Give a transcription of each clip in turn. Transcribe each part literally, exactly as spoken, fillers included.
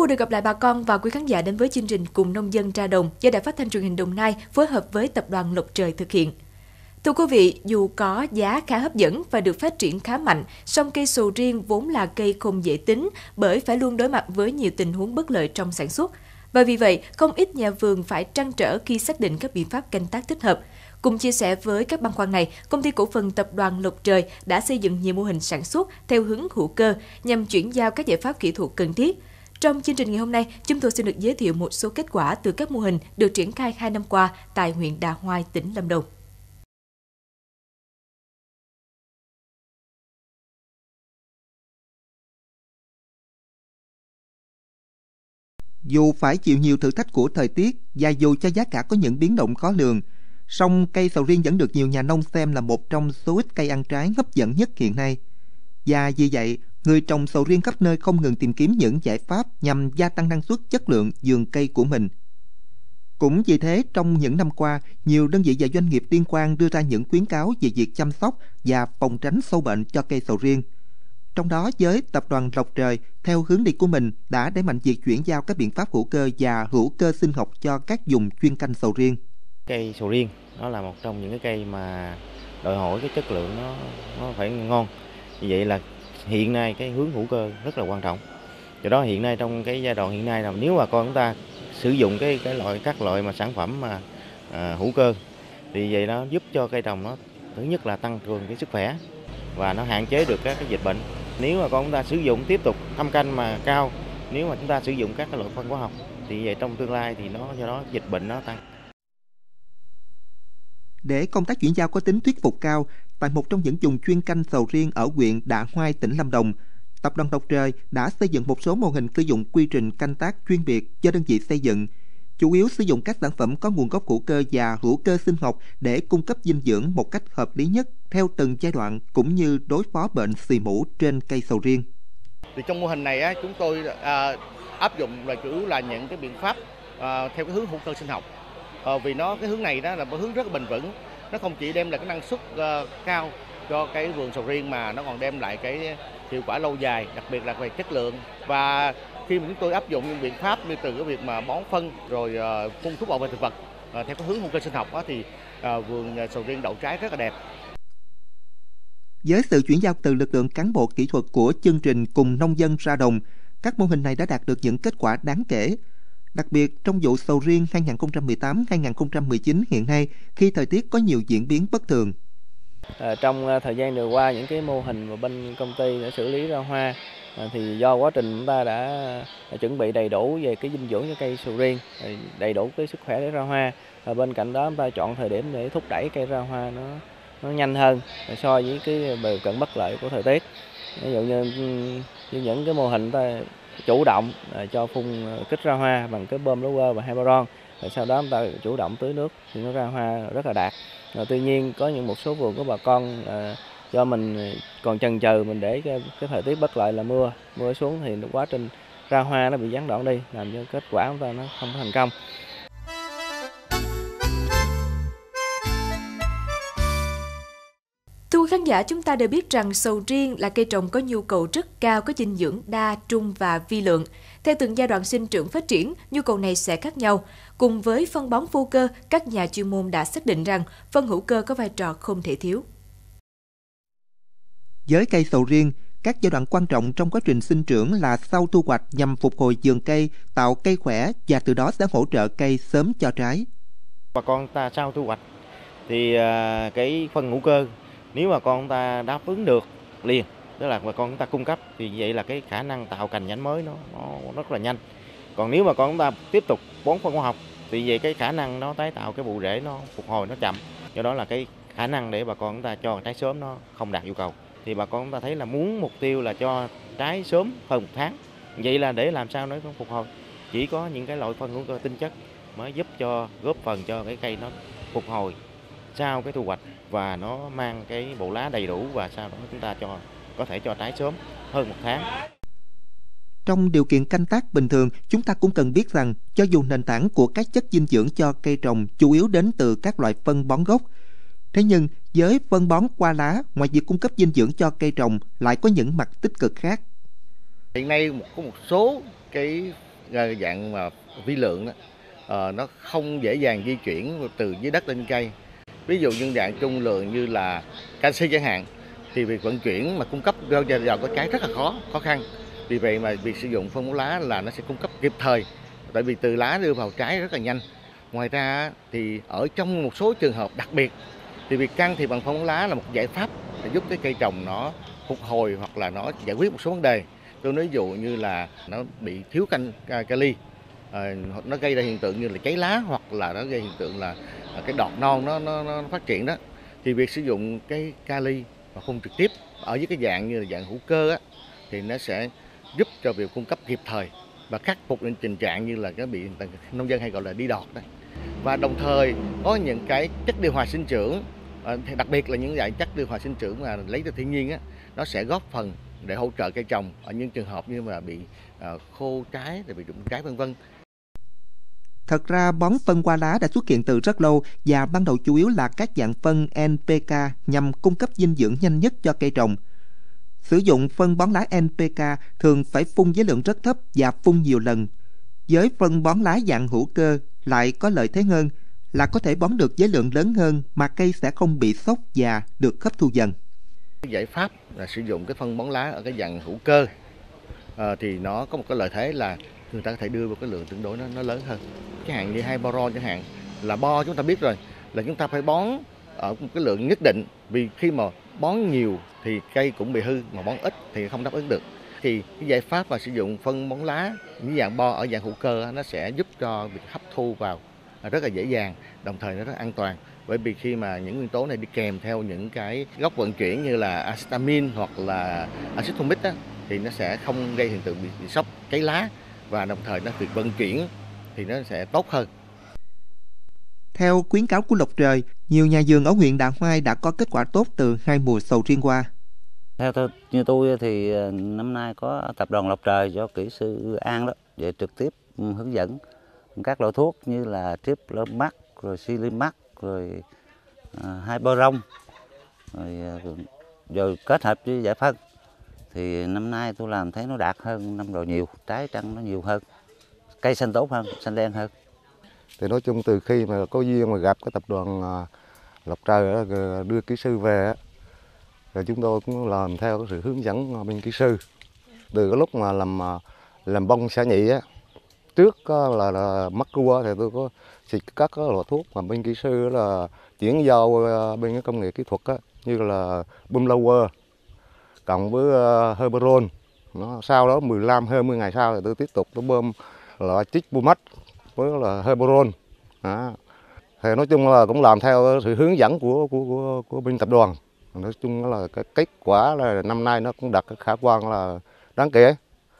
vui được gặp lại bà con và quý khán giả đến với chương trình Cùng Nông Dân Ra Đồng do Đài Phát thanh Truyền hình Đồng Nai phối hợp với Tập đoàn Lộc Trời thực hiện. Thưa quý vị, dù có giá khá hấp dẫn và được phát triển khá mạnh, song cây sầu riêng vốn là cây không dễ tính bởi phải luôn đối mặt với nhiều tình huống bất lợi trong sản xuất. Và vì vậy, không ít nhà vườn phải trăn trở khi xác định các biện pháp canh tác thích hợp. Cùng chia sẻ với các băn khoăn này, Công ty Cổ phần Tập đoàn Lộc Trời đã xây dựng nhiều mô hình sản xuất theo hướng hữu cơ nhằm chuyển giao các giải pháp kỹ thuật cần thiết. Trong chương trình ngày hôm nay, chúng tôi xin được giới thiệu một số kết quả từ các mô hình được triển khai hai năm qua tại huyện Đạ Hoai, tỉnh Lâm Đồng. Dù phải chịu nhiều thử thách của thời tiết và dù cho giá cả có những biến động khó lường, song cây sầu riêng vẫn được nhiều nhà nông xem là một trong số ít cây ăn trái hấp dẫn nhất hiện nay. Và vì vậy, người trồng sầu riêng khắp nơi không ngừng tìm kiếm những giải pháp nhằm gia tăng năng suất, chất lượng vườn cây của mình. Cũng vì thế, trong những năm qua, nhiều đơn vị và doanh nghiệp liên quan đưa ra những khuyến cáo về việc chăm sóc và phòng tránh sâu bệnh cho cây sầu riêng. Trong đó, với Tập đoàn Lộc Trời, theo hướng đi của mình, đã đẩy mạnh việc chuyển giao các biện pháp hữu cơ và hữu cơ sinh học cho các vùng chuyên canh sầu riêng. Cây sầu riêng nó là một trong những cái cây mà đòi hỏi cái chất lượng nó nó phải ngon. Vì vậy là hiện nay cái hướng hữu cơ rất là quan trọng. Do đó hiện nay trong cái giai đoạn hiện nay là nếu mà con chúng ta sử dụng cái cái loại các loại mà sản phẩm mà à, hữu cơ thì vậy nó giúp cho cây trồng nó thứ nhất là tăng cường cái sức khỏe và nó hạn chế được các cái dịch bệnh. Nếu mà con chúng ta sử dụng tiếp tục thâm canh mà cao, nếu mà chúng ta sử dụng các cái loại phân hóa học thì vậy trong tương lai thì nó do đó dịch bệnh nó tăng. Để công tác chuyển giao có tính thuyết phục cao, tại một trong những vùng chuyên canh sầu riêng ở huyện Đạ Hoai, tỉnh Lâm Đồng, Tập đoàn Lộc Trời đã xây dựng một số mô hình sử dụng quy trình canh tác chuyên biệt do đơn vị xây dựng, chủ yếu sử dụng các sản phẩm có nguồn gốc hữu cơ và hữu cơ sinh học để cung cấp dinh dưỡng một cách hợp lý nhất theo từng giai đoạn cũng như đối phó bệnh xì mủ trên cây sầu riêng. Thì trong mô hình này á, chúng tôi à, áp dụng là chủ yếu là những cái biện pháp à, theo cái hướng hữu cơ sinh học. À, vì nó cái hướng này đó là một hướng rất là bền vững, nó không chỉ đem lại cái năng suất uh, cao cho cái vườn sầu riêng mà nó còn đem lại cái hiệu quả lâu dài, đặc biệt là về chất lượng. Và khi mà chúng tôi áp dụng những biện pháp như từ cái việc mà bón phân rồi uh, phun thuốc bảo vệ thực vật uh, theo cái hướng hữu cơ sinh học đó, thì uh, vườn sầu riêng đậu trái rất là đẹp. Với sự chuyển giao từ lực lượng cán bộ kỹ thuật của chương trình Cùng Nông Dân Ra Đồng, các mô hình này đã đạt được những kết quả đáng kể. Đặc biệt trong vụ sầu riêng hai nghìn không trăm mười tám hai nghìn không trăm mười chín hiện nay, khi thời tiết có nhiều diễn biến bất thường. À, trong thời gian vừa qua, những cái mô hình mà bên công ty đã xử lý ra hoa à, thì do quá trình chúng ta đã chuẩn bị đầy đủ về cái dinh dưỡng cho cây sầu riêng, đầy đủ cái sức khỏe để ra hoa. Và bên cạnh đó chúng ta chọn thời điểm để thúc đẩy cây ra hoa nó nó nhanh hơn so với cái điều kiện bất lợi của thời tiết. Ví dụ như, như những cái mô hình ta chủ động cho phun kích ra hoa bằng cái bơm lúa và Heparon, rồi sau đó chúng ta chủ động tưới nước thì nó ra hoa rất là đạt. Rồi tuy nhiên có những một số vườn của bà con à, do mình còn chần chừ mình để cái, cái thời tiết bất lợi là mưa mưa xuống thì quá trình ra hoa nó bị gián đoạn đi, làm cho kết quả chúng ta nó không thành công. Thưa quý khán giả, chúng ta đều biết rằng sầu riêng là cây trồng có nhu cầu rất cao có dinh dưỡng đa, trung và vi lượng. Theo từng giai đoạn sinh trưởng phát triển, nhu cầu này sẽ khác nhau. Cùng với phân bón vô cơ, các nhà chuyên môn đã xác định rằng phân hữu cơ có vai trò không thể thiếu. Với cây sầu riêng, các giai đoạn quan trọng trong quá trình sinh trưởng là sau thu hoạch nhằm phục hồi vườn cây, tạo cây khỏe và từ đó sẽ hỗ trợ cây sớm cho trái. Bà con ta sau thu hoạch thì cái phân hữu cơ nếu mà con ta đáp ứng được liền, tức là bà con chúng ta cung cấp thì vậy là cái khả năng tạo cành nhánh mới nó, nó rất là nhanh. Còn nếu mà con chúng ta tiếp tục bón phân hóa học thì vậy cái khả năng nó tái tạo cái bộ rễ nó phục hồi nó chậm. Do đó là cái khả năng để bà con chúng ta cho trái sớm nó không đạt yêu cầu. Thì bà con chúng ta thấy là muốn mục tiêu là cho trái sớm hơn một tháng. Vậy là để làm sao nó phục hồi, chỉ có những cái loại phân hữu cơ tinh chất mới giúp cho góp phần cho cái cây nó phục hồi sau cái thu hoạch và nó mang cái bộ lá đầy đủ và sau đó chúng ta cho có thể cho trái sớm hơn một tháng. Trong điều kiện canh tác bình thường, chúng ta cũng cần biết rằng cho dù nền tảng của các chất dinh dưỡng cho cây trồng chủ yếu đến từ các loại phân bón gốc, thế nhưng với phân bón qua lá, ngoài việc cung cấp dinh dưỡng cho cây trồng lại có những mặt tích cực khác. Hiện nay có một số cái dạng mà vi lượng đó, uh, nó không dễ dàng di chuyển từ dưới đất lên cây. Ví dụ như dạng trung lượng như là canxi chẳng hạn, thì việc vận chuyển mà cung cấp vào vào cái trái rất là khó khó khăn. Vì vậy mà việc sử dụng phân bón lá là nó sẽ cung cấp kịp thời, tại vì từ lá đưa vào trái rất là nhanh. Ngoài ra thì ở trong một số trường hợp đặc biệt thì việc can thiệp bằng phân bón lá là một giải pháp để giúp cái cây trồng nó phục hồi hoặc là nó giải quyết một số vấn đề. Tôi nói ví dụ như là nó bị thiếu can kali, à, nó gây ra hiện tượng như là cháy lá, hoặc là nó gây hiện tượng là cái đọt non nó, nó, nó phát triển đó, thì việc sử dụng cái kali và phun trực tiếp ở với cái dạng như là dạng hữu cơ á, thì nó sẽ giúp cho việc cung cấp kịp thời và khắc phục những tình trạng như là cái bị nông dân hay gọi là đi đọt đấy. Và đồng thời có những cái chất điều hòa sinh trưởng, đặc biệt là những dạng chất điều hòa sinh trưởng mà lấy từ thiên nhiên á, nó sẽ góp phần để hỗ trợ cây trồng ở những trường hợp như mà bị uh, khô trái, rồi bị rụng trái vân vân. Thật ra bón phân qua lá đã xuất hiện từ rất lâu và ban đầu chủ yếu là các dạng phân en pê ca nhằm cung cấp dinh dưỡng nhanh nhất cho cây trồng. Sử dụng phân bón lá en pê ca thường phải phun với lượng rất thấp và phun nhiều lần. Với phân bón lá dạng hữu cơ lại có lợi thế hơn là có thể bón được với lượng lớn hơn mà cây sẽ không bị sốc và được hấp thu dần. Giải pháp là sử dụng cái phân bón lá ở cái dạng hữu cơ à, thì nó có một cái lợi thế là người ta có thể đưa vào cái lượng tương đối nó, nó lớn hơn. Chẳng hạn như hai boron chẳng hạn, là bo chúng ta biết rồi là chúng ta phải bón ở một cái lượng nhất định, vì khi mà bón nhiều thì cây cũng bị hư, mà bón ít thì không đáp ứng được. Thì cái giải pháp mà sử dụng phân bón lá như dạng bo ở dạng hữu cơ nó sẽ giúp cho việc hấp thu vào rất là dễ dàng, đồng thời nó rất an toàn. Bởi vì khi mà những nguyên tố này đi kèm theo những cái gốc vận chuyển như là acetamin hoặc là axit humic á, thì nó sẽ không gây hiện tượng bị, bị sốc cháy lá, và đồng thời nó việc vận chuyển thì nó sẽ tốt hơn. Theo khuyến cáo của Lộc Trời, nhiều nhà vườn ở huyện Đạ Hoai đã có kết quả tốt từ hai mùa sầu riêng qua. Theo tôi, như tôi thì năm nay có tập đoàn Lộc Trời do kỹ sư An đó để trực tiếp hướng dẫn các loại thuốc như là Triplemax, rồi Silimax, rồi à, hai boron, rồi, rồi kết hợp với giải phân. Thì năm nay tôi làm thấy nó đạt hơn năm rồi nhiều, trái trăng nó nhiều hơn, cây xanh tốt hơn, xanh đen hơn. Thì nói chung từ khi mà có duyên mà gặp cái tập đoàn Lộc Trời đưa kỹ sư về, rồi chúng tôi cũng làm theo cái sự hướng dẫn bên kỹ sư. Từ cái lúc mà làm làm bông xả nhị á, trước là, là mắc cua thì tôi có xịt các cái loại thuốc mà bên kỹ sư là chuyển giao bên cái công nghệ kỹ thuật á, như là Bumlower cộng với uh, Herberon. Nó sau đó mười lăm hai mươi ngày sau thì tôi tiếp tục tôi bơm là Triplemax với là Herberon. Đó. Thì nói chung là cũng làm theo sự hướng dẫn của của của, của bên tập đoàn. Nói chung là cái kết quả là năm nay nó cũng đạt cái khả quan là đáng kể.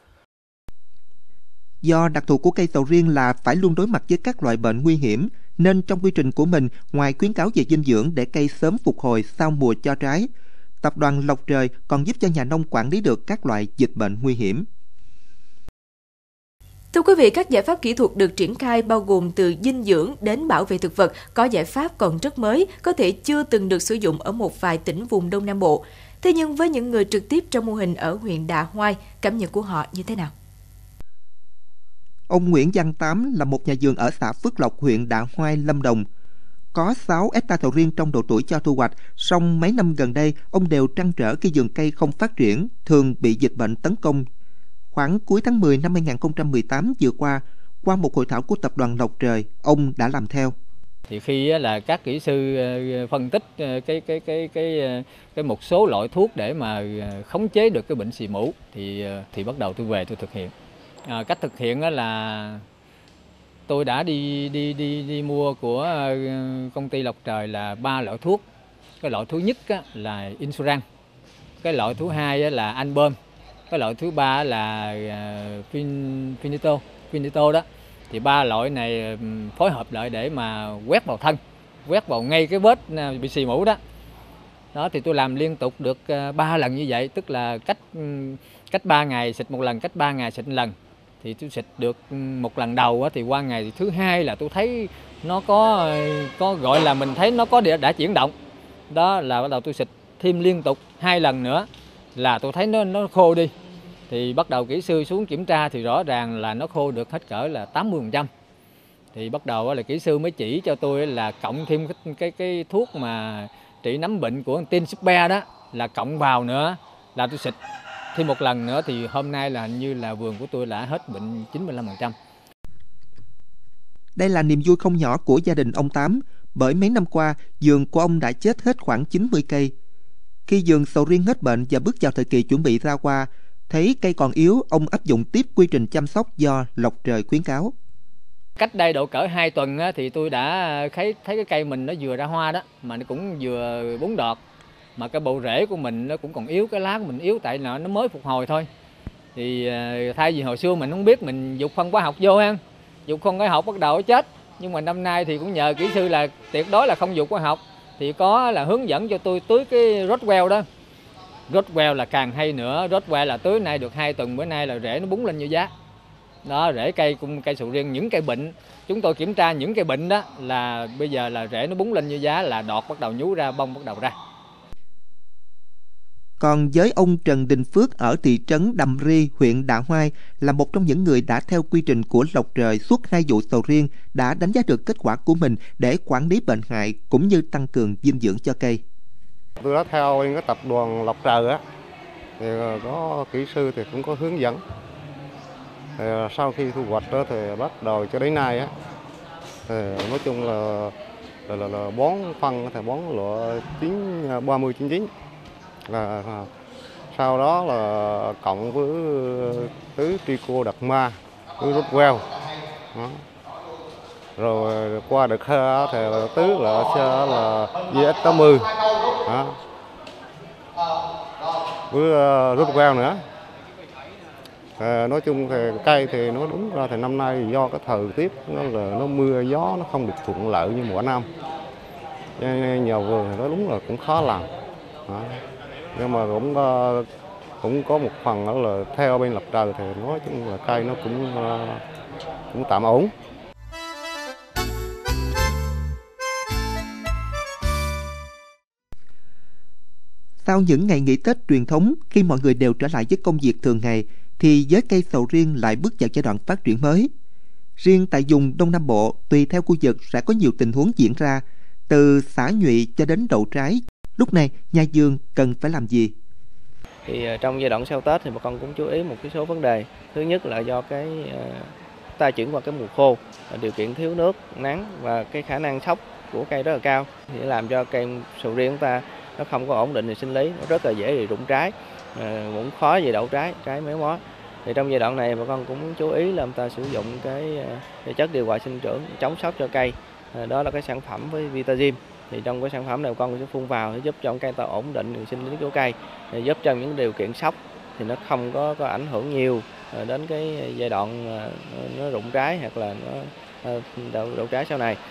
Do đặc thù của cây sầu riêng là phải luôn đối mặt với các loại bệnh nguy hiểm, nên trong quy trình của mình, ngoài khuyến cáo về dinh dưỡng để cây sớm phục hồi sau mùa cho trái, Tập đoàn Lộc Trời còn giúp cho nhà nông quản lý được các loại dịch bệnh nguy hiểm. Thưa quý vị, các giải pháp kỹ thuật được triển khai bao gồm từ dinh dưỡng đến bảo vệ thực vật, có giải pháp còn rất mới, có thể chưa từng được sử dụng ở một vài tỉnh vùng Đông Nam Bộ. Thế nhưng với những người trực tiếp trong mô hình ở huyện Đạ Hoai, cảm nhận của họ như thế nào? Ông Nguyễn Văn Tám là một nhà vườn ở xã Phước Lộc, huyện Đạ Hoai, Lâm Đồng. Có sáu héc-ta sầu riêng trong độ tuổi cho thu hoạch, song mấy năm gần đây, ông đều trăn trở khi vườn cây không phát triển, thường bị dịch bệnh tấn công. Khoảng cuối tháng mười năm hai nghìn không trăm mười tám vừa qua, qua một hội thảo của tập đoàn Lộc Trời, ông đã làm theo. Thì khi là các kỹ sư phân tích cái cái cái cái cái một số loại thuốc để mà khống chế được cái bệnh xì mủ thì thì bắt đầu tôi về tôi thực hiện. À, cách thực hiện là tôi đã đi đi đi đi mua của công ty Lộc Trời là ba loại thuốc. Cái loại thứ nhất là Insuran, cái loại thứ hai là Album, cái loại thứ ba là Finito, Finito đó. Thì ba loại này phối hợp lại để mà quét vào thân, quét vào ngay cái vết bị xì mủ đó. Đó thì tôi làm liên tục được ba lần như vậy, tức là cách cách ba ngày xịt một lần, cách ba ngày xịt một lần. Thì tôi xịt được một lần đầu thì qua ngày thứ hai là tôi thấy nó có có gọi là mình thấy nó có đã chuyển động. Đó là bắt đầu tôi xịt thêm liên tục hai lần nữa là tôi thấy nó nó khô đi. Thì bắt đầu kỹ sư xuống kiểm tra thì rõ ràng là nó khô được hết cỡ là tám mươi phần trăm. Thì bắt đầu là kỹ sư mới chỉ cho tôi là cộng thêm cái cái, cái thuốc mà trị nấm bệnh của tin super đó, là cộng vào nữa là tôi xịt thêm một lần nữa thì hôm nay là hình như là vườn của tôi đã hết bệnh chín mươi lăm phần trăm. Đây là niềm vui không nhỏ của gia đình ông Tám, bởi mấy năm qua vườn của ông đã chết hết khoảng chín mươi cây. Khi vườn sầu riêng hết bệnh và bước vào thời kỳ chuẩn bị ra hoa, thấy cây còn yếu, ông áp dụng tiếp quy trình chăm sóc do Lộc Trời khuyến cáo. Cách đây độ cỡ hai tuần thì tôi đã thấy thấy cái cây mình nó vừa ra hoa đó, mà nó cũng vừa búng đọt, mà cái bộ rễ của mình nó cũng còn yếu, cái lá của mình yếu tại nó nó mới phục hồi thôi. Thì thay vì hồi xưa mình không biết, mình dục phân hóa học vô ha, dục phân hóa học bắt đầu nó chết. Nhưng mà năm nay thì cũng nhờ kỹ sư là tuyệt đối là không dục hóa học, thì có là hướng dẫn cho tôi tưới cái Rottwell đó. Rottwell là càng hay nữa, Rottwell là tưới nay được hai tuần, bữa nay là rễ nó búng lên như giá. Đó, rễ cây cây sầu riêng, những cây bệnh, chúng tôi kiểm tra những cây bệnh đó là bây giờ là rễ nó búng lên như giá, là đọt bắt đầu nhú ra, bông bắt đầu ra. Còn với ông Trần Đình Phước ở thị trấn Đầm Ri, huyện Đạ Hoai, là một trong những người đã theo quy trình của Lộc Trời suốt hai vụ sầu riêng, đã đánh giá được kết quả của mình để quản lý bệnh hại cũng như tăng cường dinh dưỡng cho cây. Tôi đã theo bên cái tập đoàn Lộc Trời á, thì có kỹ sư thì cũng có hướng dẫn. Thì sau khi thu hoạch đó thì bắt đầu cho đến nay á, thì nói chung là là, là, là bón phân thì bón loại chín ba mươi chín chín, là sau đó là cộng với tứ Trico Đặc Ma với Rottwell, rồi qua đợt hai thì tứ là là vê ét tám mươi đó, với Rottwell nữa. À, nói chung thì cây thì nó đúng ra thì năm nay do cái thời tiết nó là nó mưa gió nó không được thuận lợi như mỗi năm, cho nên nhà vườn thì nó đúng là cũng khó làm. Đó. Nhưng mà cũng cũng có một phần đó là theo bên Lộc Trời thì nói chung là cây nó cũng cũng tạm ổn. Sau những ngày nghỉ Tết truyền thống, khi mọi người đều trở lại với công việc thường ngày, thì với cây sầu riêng lại bước vào giai đoạn phát triển mới. Riêng tại vùng Đông Nam Bộ, tùy theo khu vực sẽ có nhiều tình huống diễn ra, từ xả nhụy cho đến đậu trái. Lúc này, nhà vườn cần phải làm gì? Thì trong giai đoạn sau Tết thì bà con cũng chú ý một cái số vấn đề. Thứ nhất là do cái uh, ta chuyển qua cái mùa khô, điều kiện thiếu nước, nắng và cái khả năng sốc của cây rất là cao, thì làm cho cây sầu riêng chúng ta nó không có ổn định về sinh lý, nó rất là dễ bị rụng trái, à, cũng khó về đậu trái, trái méo mó. Thì trong giai đoạn này bà con cũng chú ý là chúng ta sử dụng cái, cái chất điều hòa sinh trưởng chống sốc cho cây, à, đó là cái sản phẩm với Vitazim. Thì trong cái sản phẩm này bà con sẽ phun vào để giúp cho cây ta ổn định sinh lý của cây, để giúp cho những điều kiện sốc thì nó không có có ảnh hưởng nhiều đến cái giai đoạn nó rụng trái hoặc là nó đậu, đậu trái sau này.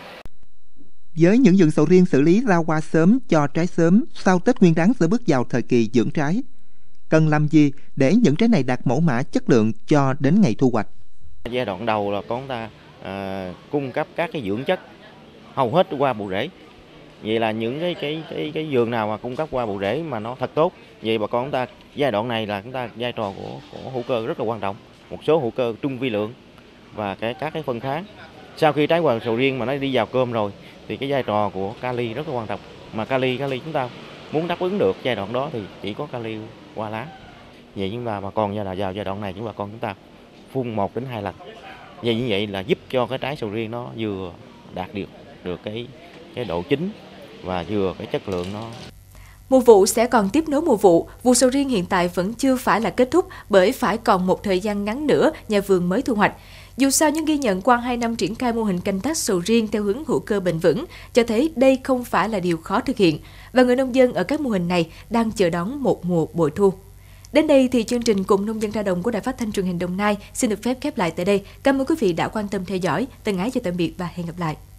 Với những vườn sầu riêng xử lý ra hoa sớm cho trái sớm, sau Tết Nguyên Đán sẽ bước vào thời kỳ dưỡng trái. Cần làm gì để những trái này đạt mẫu mã chất lượng cho đến ngày thu hoạch? Giai đoạn đầu là con ta à, cung cấp các cái dưỡng chất hầu hết qua bộ rễ. Vậy là những cái cái cái cái vườn nào mà cung cấp qua bộ rễ mà nó thật tốt, vậy bà con chúng ta giai đoạn này là chúng ta vai trò của, của hữu cơ rất là quan trọng. Một số hữu cơ trung vi lượng và cái các cái phân kháng. Sau khi trái quả sầu riêng mà nó đi vào cơm rồi thì cái vai trò của kali rất là quan trọng. Mà kali kali chúng ta muốn đáp ứng được giai đoạn đó thì chỉ có kali qua lá. Vậy chúng ta mà còn vào giai đoạn này chúng bà con chúng ta phun một đến hai lần. Vậy như vậy là giúp cho cái trái sầu riêng nó vừa đạt được được cái cái độ chín và vừa cái chất lượng nó. Mùa vụ sẽ còn tiếp nối mùa vụ. Vụ sầu riêng hiện tại vẫn chưa phải là kết thúc bởi phải còn một thời gian ngắn nữa nhà vườn mới thu hoạch. Dù sao những ghi nhận qua hai năm triển khai mô hình canh tác sầu riêng theo hướng hữu cơ bền vững cho thấy đây không phải là điều khó thực hiện và người nông dân ở các mô hình này đang chờ đón một mùa bội thu. Đến đây thì chương trình Cùng Nông Dân Ra Đồng của Đài Phát thanh Truyền hình Đồng Nai xin được phép khép lại tại đây. Cảm ơn quý vị đã quan tâm theo dõi. Thân ái chào tạm biệt và hẹn gặp lại.